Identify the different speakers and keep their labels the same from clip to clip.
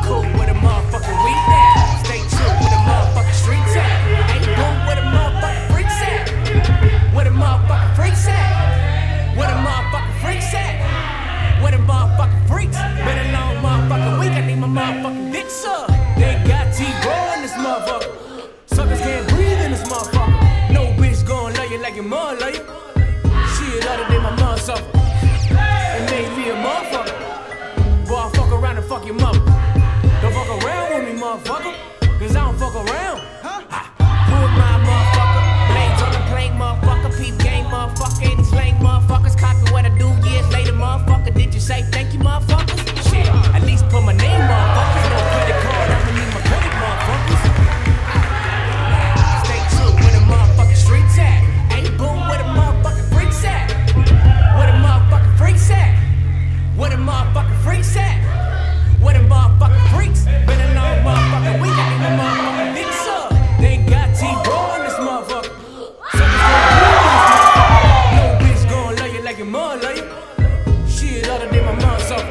Speaker 1: cool with a motherfucking weed at. Stay true with a motherfucking streets at. Ain't boom with a motherfucking freaks at. Where the motherfucking freaks at? Where the motherfucking freaks at? Where the motherfucking freaks? Been a long motherfucking week, I need my motherfucking dick sucked. They got T-Raw in this motherfucker. Suckers can't breathe in this motherfucker. No bitch gon' love you like your mom love you. Shit other than my mom suffer. It made me a motherfucker. Boy, I fuck around and fuck your mother. Don't fuck around with me, motherfucker. Cause I don't fuck around. Who am I, motherfucker? Blades on the plane, motherfucker. Peep game, motherfucker. Any slang, motherfuckers. Copy what I do years later, motherfucker. Did you say thank you, motherfuckers? Shit, at least put my name, motherfuckers. No credit card, I'ma need my credit, motherfuckers. Stay true where the motherfucking streets at. Ain't boom where the motherfucking freaks at. Where the motherfucking freaks at? Where the motherfucking freaks at? Where the motherfucking freaks? Been a long motherfucking week, I need my motherfucking dick sucked. They ain't got T-Raw in this motherfucker. No bitch gon' love you like your mom love you. Shit other than my mom suffer.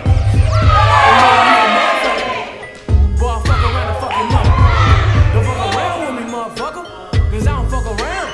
Speaker 1: Boy, I fuck around and fuck your mother. Don't fuck around with me, motherfucker. Cause I don't fuck around.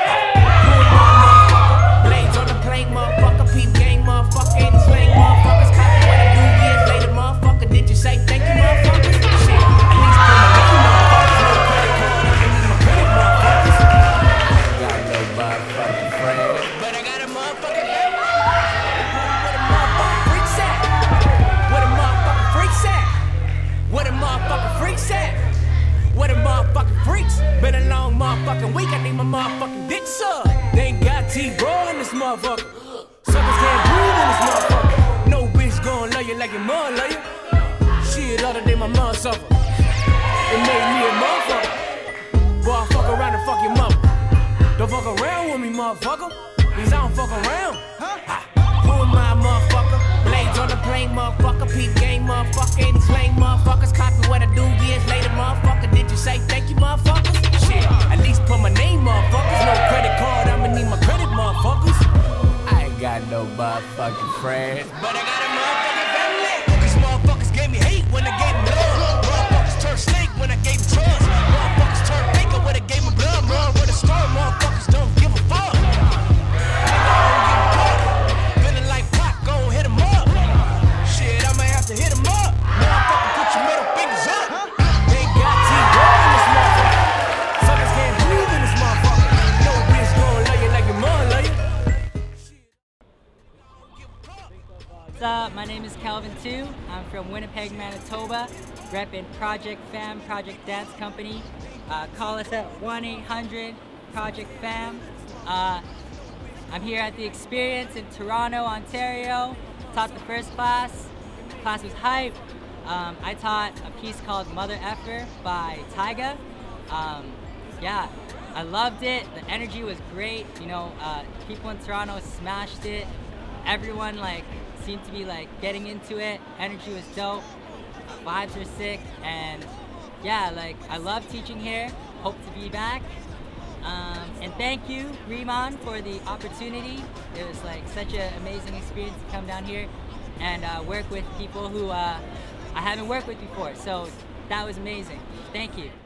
Speaker 1: Blades on the plane, motherfucker. Peep game, motherfucker. Any slang, motherfuckers. Copy what I do years later, motherfucker. Did you say thank you, motherfuckers? Shit, at least put my name, motherfuckers. No credit card, I need my credit, motherfuckers. Got no motherfucking friends, but I got a motherfucking friend. Where the motherfucking freaks at? Where the motherfucking freaks at? Where the motherfucking freaks at? Where the motherfucking freaks? Been a long motherfucking week, I need my motherfucking dick sucked. They ain't got T-Raw in this motherfucker. Suckers can't breathe in this motherfucker. No bitch gon' love you like your mom love you. Shit other than my mom suffer. It made me a motherfucker. Boy, I fuck around and fuck your mother. Don't fuck around with me, motherfucker. Cause I don't fuck around. Who am I, motherfucker? Blades on the plane, motherfucker. Peep game, motherfucker. Any slang, motherfuckers. Copy what I do years later, motherfucker. Did you say thank you, motherfuckers? Shit, at least put my name, motherfuckers. No credit card, I'ma need my credit, motherfuckers. I ain't got no motherfucking friends, but I got a motherfucking family. These motherfuckers gave me hate when I gave them love. Motherfuckers turned snake when I gave them trust. Motherfuckers turned baker when I gave them blood. Run with a storm, motherfuckers don't give a fuck. Feeling like pop, go hit 'em up. Shit, I might have to hit 'em up. Motherfucker, put your middle fingers up. They ain't got T-Raw in this motherfucker. Suckers can't breathe in this motherfucker. No bitch gon' love you like your mom love you.
Speaker 2: What's up? My name is Kelvin too. I'm from Winnipeg, Manitoba, repping Project Fam, Project Dance Company. Call us at 1-800-PROJECT-FAM. I'm here at the Experience in Toronto, Ontario. Taught the first class. The class was hype. I taught a piece called Mother Effer by Tyga. Yeah, I loved it. The energy was great. You know, people in Toronto smashed it. Everyone like seemed to be like getting into it. Energy was dope. Vibes were sick, and yeah, like I love teaching here. Hope to be back. And thank you, Riemann, for the opportunity. It was like such an amazing experience to come down here and work with people who I haven't worked with before. So that was amazing. Thank you.